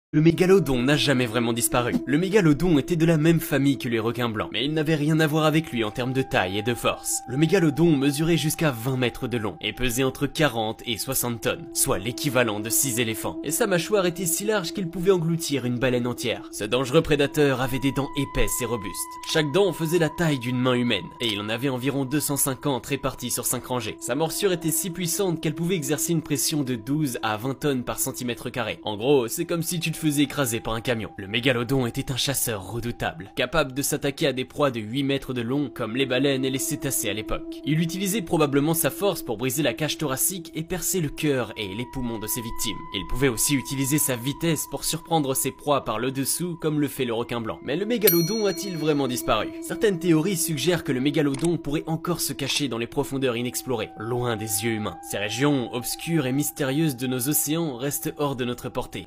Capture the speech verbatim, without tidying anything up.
Le mégalodon n'a jamais vraiment disparu. Le mégalodon était de la même famille que les requins blancs, mais il n'avait rien à voir avec lui en termes de taille et de force. Le mégalodon mesurait jusqu'à vingt mètres de long et pesait entre quarante et soixante tonnes, soit l'équivalent de six éléphants. Et sa mâchoire était si large qu'il pouvait engloutir une baleine entière. Ce dangereux prédateur avait des dents épaisses et robustes. Chaque dent faisait la taille d'une main humaine, et il en avait environ deux cent cinquante répartis sur cinq rangées. Sa morsure était si puissante qu'elle pouvait exercer une pression de douze à vingt tonnes par centimètre carré. En gros, c'est comme si tu te faisait écraser par un camion. Le mégalodon était un chasseur redoutable, capable de s'attaquer à des proies de huit mètres de long comme les baleines et les cétacés à l'époque. Il utilisait probablement sa force pour briser la cage thoracique et percer le cœur et les poumons de ses victimes. Il pouvait aussi utiliser sa vitesse pour surprendre ses proies par le dessous comme le fait le requin blanc. Mais le mégalodon a-t-il vraiment disparu? Certaines théories suggèrent que le mégalodon pourrait encore se cacher dans les profondeurs inexplorées, loin des yeux humains. Ces régions obscures et mystérieuses de nos océans restent hors de notre portée,